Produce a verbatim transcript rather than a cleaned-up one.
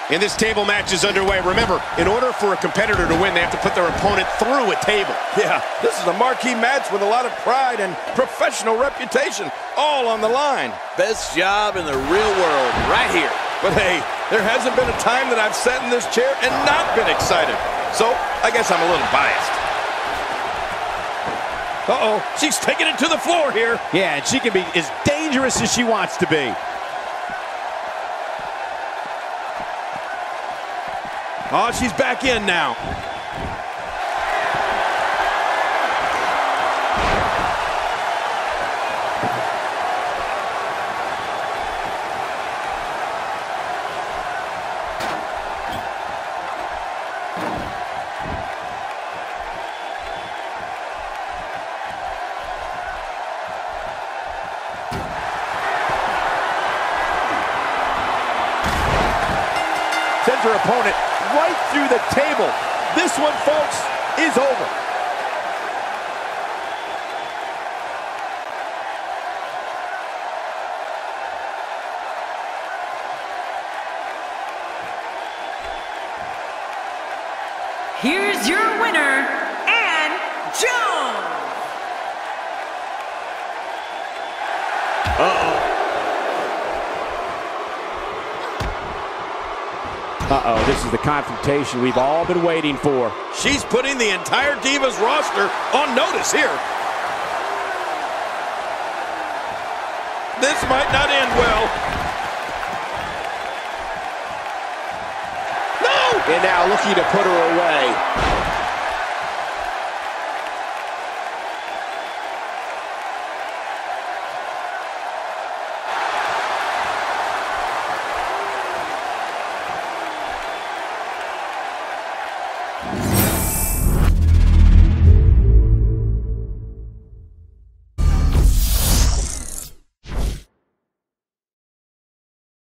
And this table match is underway. Remember, in order for a competitor to win, they have to put their opponent through a table. Yeah, this is a marquee match with a lot of pride and professional reputation, all on the line. Best job in the real world, right here. But hey, there hasn't been a time that I've sat in this chair and not been excited. So, I guess I'm a little biased. Uh-oh, she's taking it to the floor here. Yeah, and she can be as dangerous as she wants to be. Oh, she's back in now. Sends her opponent right through the table. This one, folks, is over. Here's your winner, Ann Jones. Uh-oh. Uh-oh, this is the confrontation we've all been waiting for. She's putting the entire Divas roster on notice here. This might not end well. No! And now looking to put her away.